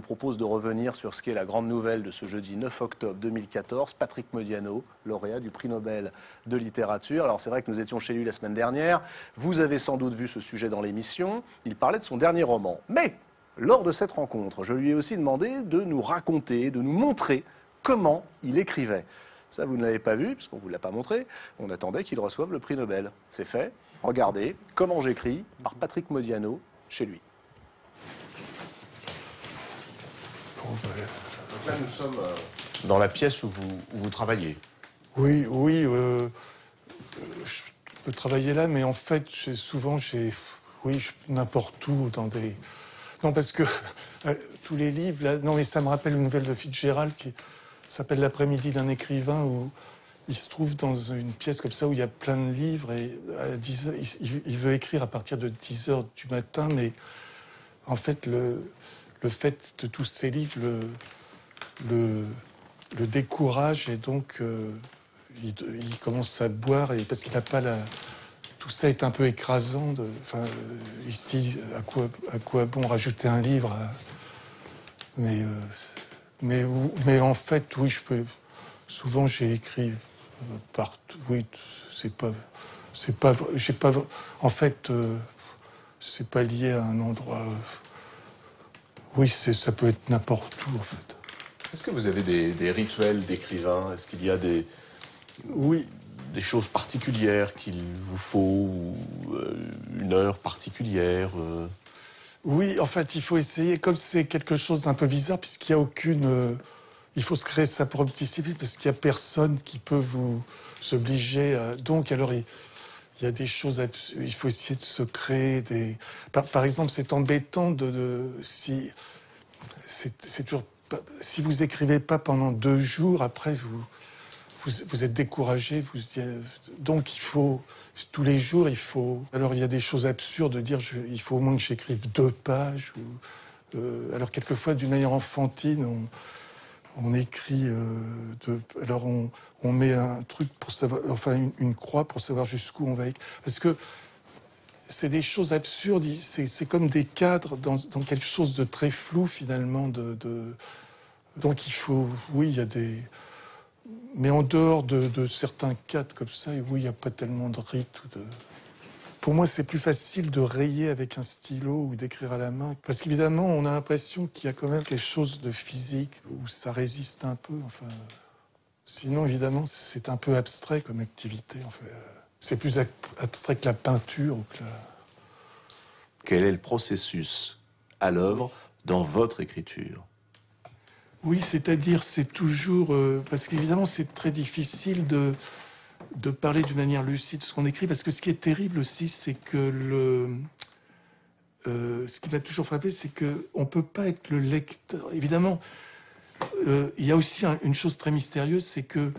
vous propose de revenir sur ce qui est la grande nouvelle de ce jeudi 9 octobre 2014, Patrick Modiano, lauréat du prix Nobel de littérature. Alors c'est vrai que nous étions chez lui la semaine dernière, vous avez sans doute vu ce sujet dans l'émission, il parlait de son dernier roman. Mais lors de cette rencontre, je lui ai aussi demandé de nous raconter, de nous montrer comment il écrivait. Ça, vous ne l'avez pas vu, puisqu'on ne vous l'a pas montré. On attendait qu'il reçoive le prix Nobel. C'est fait. Regardez, Comment j'écris, par Patrick Modiano, chez lui. Donc là, nous sommes dans la pièce où vous travaillez. Oui, je peux travailler là, mais en fait, souvent, n'importe où, dans des... Non, parce que tous les livres, là... Non, mais ça me rappelle une nouvelle de Fitzgerald qui s'appelle L'après-midi d'un écrivain, où il se trouve dans une pièce comme ça, où il y a plein de livres, et à 10 heures, il veut écrire à partir de 10 heures du matin, mais en fait, le fait de tous ces livres le décourage, et donc il commence à boire, et parce qu'il n'a pas la... Tout ça est un peu écrasant. Il se dit à quoi bon rajouter un livre mais en fait, oui, souvent j'ai écrit partout. Oui, en fait, c'est pas lié à un endroit. Oui, ça peut être n'importe où, en fait. Est-ce que vous avez des rituels d'écrivain? Est-ce qu'il y a des choses particulières qu'il vous faut, ou une heure particulière? Oui, en fait, il faut essayer, comme c'est quelque chose d'un peu bizarre, puisqu'il n'y a aucune... il faut se créer sa propre discipline, parce qu'il n'y a personne qui peut vous obliger à... Donc, alors, il y a des choses... Il faut essayer de se créer des... Par exemple, c'est embêtant si... C'est toujours... Si vous écrivez pas pendant 2 jours, après, vous êtes découragé. Donc, il faut... Tous les jours, il faut... Alors, il y a des choses absurdes de dire il faut au moins que j'écrive 2 pages. Alors, quelquefois, d'une manière enfantine, on écrit... alors, on met un truc pour savoir... Enfin, une croix pour savoir jusqu'où on va écrire. Parce que c'est des choses absurdes. C'est comme des cadres dans quelque chose de très flou, finalement. Donc, il faut... Oui, il y a des... Mais en dehors de certains cadres comme ça, oui, il n'y a pas tellement de rites. Pour moi, c'est plus facile de rayer avec un stylo ou d'écrire à la main. Parce qu'évidemment, on a l'impression qu'il y a quand même quelque chose de physique où ça résiste un peu. Enfin, sinon, évidemment, c'est un peu abstrait comme activité. Enfin, c'est plus abstrait que la peinture. Quel est le processus à l'œuvre dans votre écriture? Oui, c'est-à-dire, c'est toujours... parce qu'évidemment, c'est très difficile de parler d'une manière lucide de ce qu'on écrit, parce que ce qui est terrible aussi, c'est que ce qui m'a toujours frappé, c'est qu'on ne peut pas être le lecteur. Évidemment, il y a aussi une chose très mystérieuse, c'est que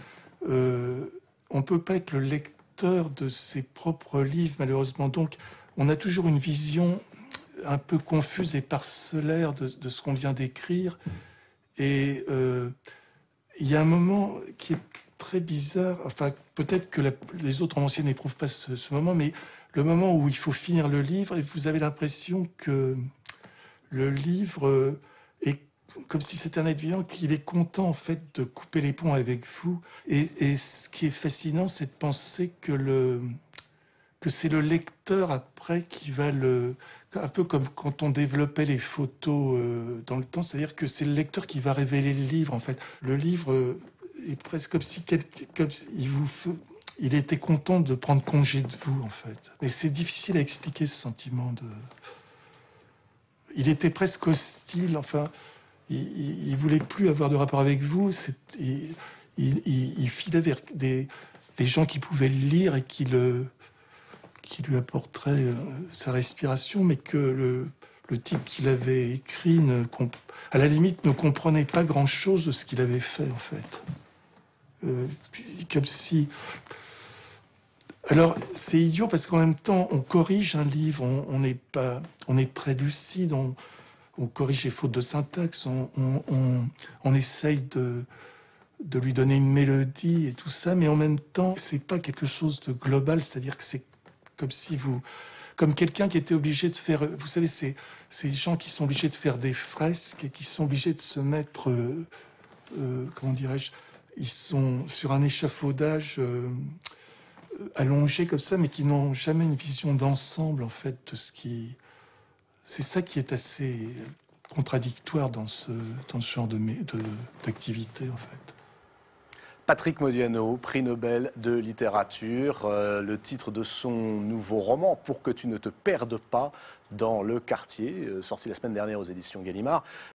on ne peut pas être le lecteur de ses propres livres, malheureusement. Donc, on a toujours une vision un peu confuse et parcellaire de ce qu'on vient d'écrire. Et il y a un moment qui est très bizarre, enfin peut-être que les autres romanciers n'éprouvent pas ce moment, mais le moment où il faut finir le livre, et vous avez l'impression que le livre est comme si c'était un être vivant, qu'il est content en fait de couper les ponts avec vous. Et ce qui est fascinant, c'est de penser que c'est le lecteur après qui va un peu comme quand on développait les photos dans le temps, c'est-à-dire que c'est le lecteur qui va révéler le livre, en fait. Le livre est presque comme si il était content de prendre congé de vous, en fait. Mais c'est difficile à expliquer, ce sentiment de... Il était presque hostile, enfin, il voulait plus avoir de rapport avec vous. Il filait vers les gens qui pouvaient le lire et qui lui apporterait sa respiration, mais que le type qui l'avait écrit, à la limite, ne comprenait pas grand-chose de ce qu'il avait fait, en fait. Comme si... Alors, c'est idiot, parce qu'en même temps, on corrige un livre, on est très lucide, on corrige les fautes de syntaxe, on essaye de lui donner une mélodie et tout ça, mais en même temps, c'est pas quelque chose de global, c'est-à-dire que c'est comme si vous comme quelqu'un qui était obligé de faire, vous savez, ces gens qui sont obligés de faire des fresques et qui sont obligés de se mettre, comment dirais-je, ils sont sur un échafaudage allongé comme ça, mais qui n'ont jamais une vision d'ensemble, en fait, de ce qui... C'est ça qui est assez contradictoire dans ce genre d'activité, en fait. Patrick Modiano, prix Nobel de littérature, le titre de son nouveau roman, Pour que tu ne te perdes pas dans le quartier, sorti la semaine dernière aux éditions Gallimard.